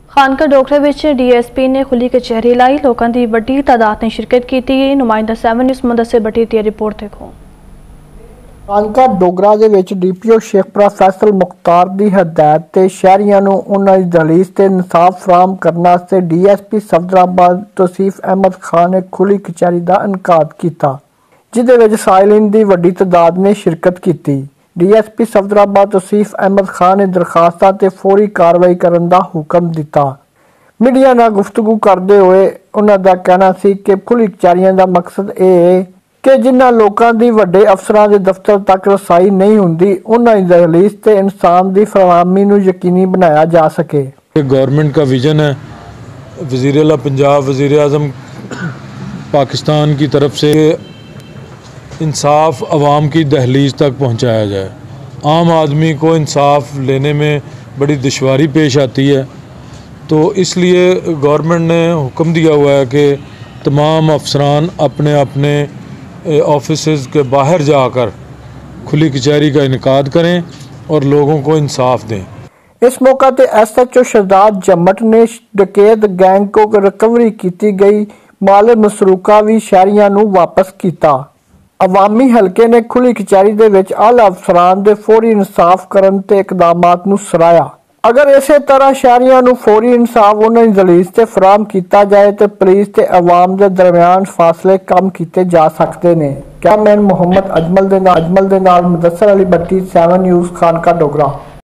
खानका डोगरा विच DSP ने खुली कचहरी लाई। लोगों की वड्डी तादाद ने शिरकत की। नुमाइंदा 7 न्यूज़ मुदस्सिर भट्टी दी रिपोर्ट देखो। खानका डोगरा दे विच DPO शेखपुरा फैसल मुख्तार की हदायत ते शहरियां नूं उन्हां दी दहलीज ते इंसाफ फराहम करने वास्ते DSP सफदराबाद तौसीफ अहमद खान ने खुली कचहरी का इनकाद किया, जिहदे विच साइलिन की वड्डी तादाद ने शिरकत की। DSP सफदराबाद तौसीफ अहमद खान ने दरखास्तां ते फौरी कार्रवाई करने का हुक्म दिता। मीडिया नाल गुफ्तगू करते हुए उन्हां दा कहना सी कि खुली कचहरियां का मकसद यह है कि जिन्हां लोकां दी वड्डे अफसरां दे दफ्तर तक रसाई नहीं हुंदी, उन्हां दी दहलीज ते इंसाफ की फरहमी नूं यकीनी बनाया जा सके। गवर्नमेंट का विजन है, वज़ीर आला पंजाब वज़ीर आज़म पाकिस्तान की तरफ से इंसाफ अवाम की दहलीज तक पहुंचाया जाए। आम आदमी को इंसाफ लेने में बड़ी दुश्वारी पेश आती है, तो इसलिए गवर्नमेंट ने हुक्म दिया हुआ है कि तमाम अफसरान अपने अपने ऑफिसेज़ के बाहर जाकर खुली कचहरी का इनकाद करें और लोगों को इंसाफ दें। इस मौके पर SHO शहजाद जम्मट ने डकैत गैंग को रिकवरी की गई माल मसरूका भी शहरियां नूं वापस किया। अवामी हल्के ने खुली कचहरी दे विच आला अफसरान दे फौरी इंसाफ करन ते इकदामात नूं सराया। अगर इस तरह शहरियां नूं फौरी इंसाफ उन्हां दी दहलीज ते फराहम किया जाए तो पुलिस ते अवाम दे दरमियान फासले कम किए जा सकते हैं। कैमरामैन मोहम्मद अजमल दे नाल मुदस्सिर अली भट्टी 7 न्यूज़ खानका डोगरा।